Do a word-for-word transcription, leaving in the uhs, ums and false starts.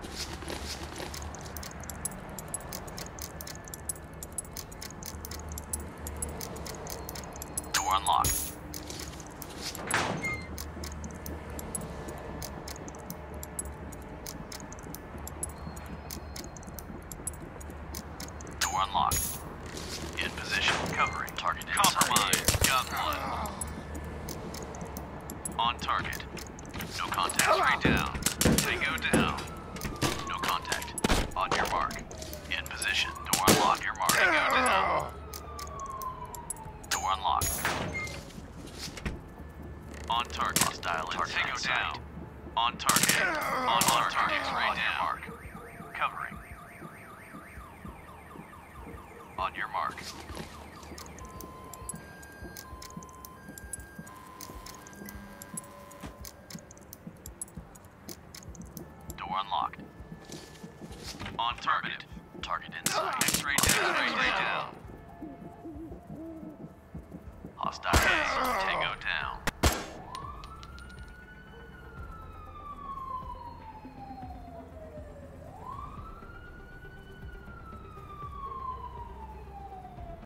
Door unlocked. Door unlocked. In position. Covering. Target compromised. Got one. On target. No contact. Straight down. Tango down. No contact. On your mark. In position. Door unlocked. Your mark. Tango down. Door unlocked. On target. Hostile in Tango down. On target. On target. X-ray down. Mark. Covering. On your mark. Door unlocked. On target.